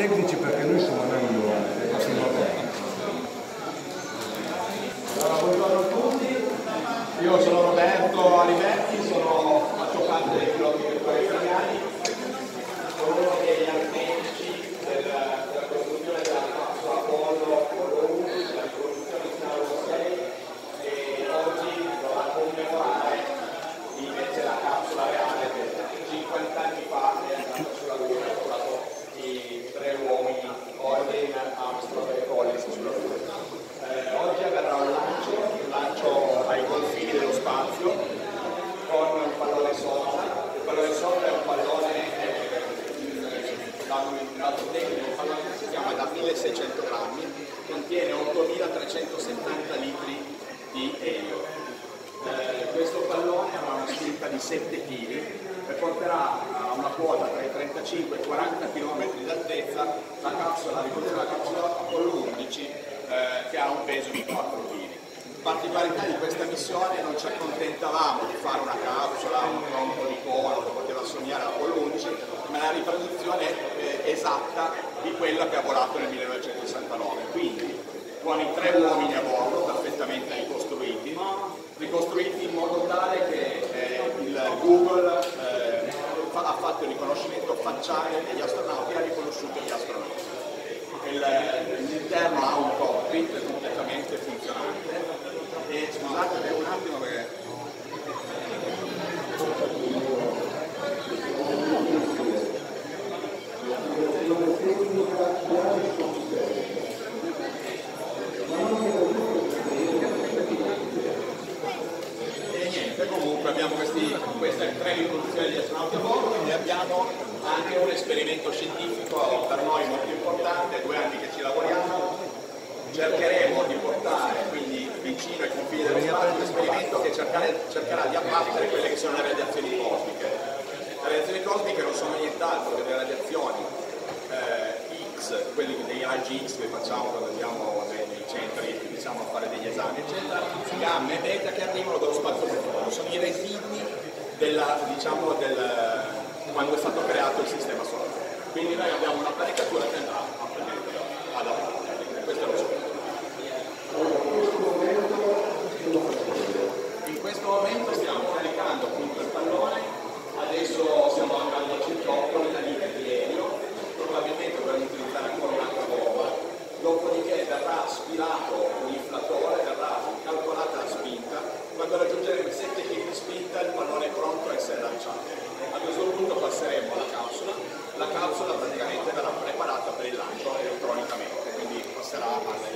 tecnici perché noi stiamo andando la prima volta. Allora, buongiorno a tutti, io sono Roberto Aliberti, faccio parte dei blog italiani, sono uno degli artefici della costruzione della capsula Apollo 11, la rivoluzione Saturno 6, e oggi dovrà commemorare invece la capsula reale che 50 anni fa è andata sulla Luna, ha trovato i 3 uomini, Aldrin, Armstrong e Collins sulla Luna. Oggi avverrà un lancio ai confini dello spazio con un pallone sonda. Il pallone sonda è un pallone un dato tecnico, un pallone che si chiama da 1600 grammi, contiene 8370 litri di elio. Questo pallone avrà una spinta di 7 kg e porterà a una quota tra i 35 e i 40 km d'altezza la capsula Apollo 11 che ha un peso di 4 kg. Particolarità di questa missione: non ci accontentavamo di fare una capsula, un tronco di cono che poteva sognare Apollo 11, ma la riproduzione esatta di quella che ha volato nel 1969. Quindi con i 3 uomini a bordo perfettamente ricostruiti in modo tale che il Google ha fatto il riconoscimento facciale degli astronauti e ha riconosciuto gli astronauti. L'interno ha un cockpit completamente funzionante e scusate un attimo perché comunque abbiamo queste 3 riproduzioni degli astronauti a bordo e abbiamo anche un esperimento scientifico per noi molto importante, 2 anni che ci lavoriamo. Cercheremo di portare quindi vicino ai confini dello spazio un esperimento che cercherà di abbattere quelle che sono le radiazioni cosmiche. Le radiazioni cosmiche non sono nient'altro che le radiazioni X, quelli dei raggi X che facciamo quando andiamo nei centri, diciamo, a fare degli esami, eccetera, gamma e beta che arrivano dallo spazio profondo, sono i residui quando è stato creato il sistema solare. Quindi noi abbiamo un'apparecchiatura che andrà ad abbattere. Questo è lo scopo. In questo momento stiamo caricando appunto il pallone, adesso stiamo andando a circa 8.000 litri di elio, probabilmente dovremo utilizzare ancora un'altra bomba, dopodiché verrà aspirato l'inflatore, verrà calcolata la spinta, quando raggiungeremo i 7 kg di spinta il pallone è pronto a essere lanciato. A questo punto passeremo alla capsula, la capsula praticamente verrà preparata per il lancio elettronicamente, quindi passerà alle